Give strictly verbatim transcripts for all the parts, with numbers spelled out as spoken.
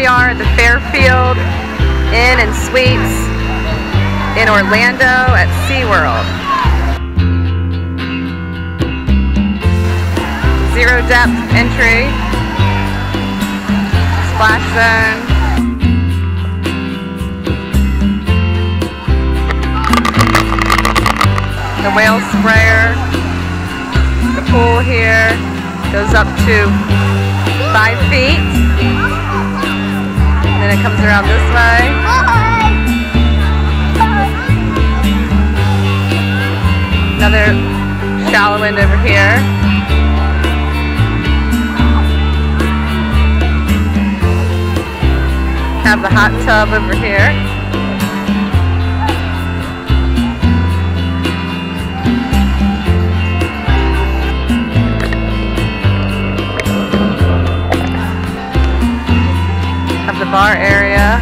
are at the Fairfield Inn and Suites in Orlando at Seaworld. Zero depth entry, splash zone. The whale sprayer. The pool here goes up to five feet. And then it comes around this way. Another shallow end over here. Have the hot tub over here. Have the bar area.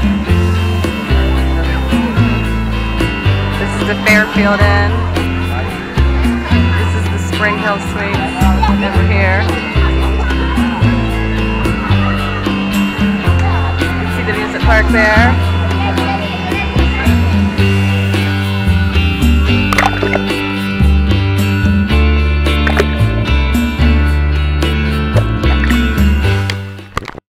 This is the Fairfield Inn. This is the SpringHill Suites over here. You can see the music park there.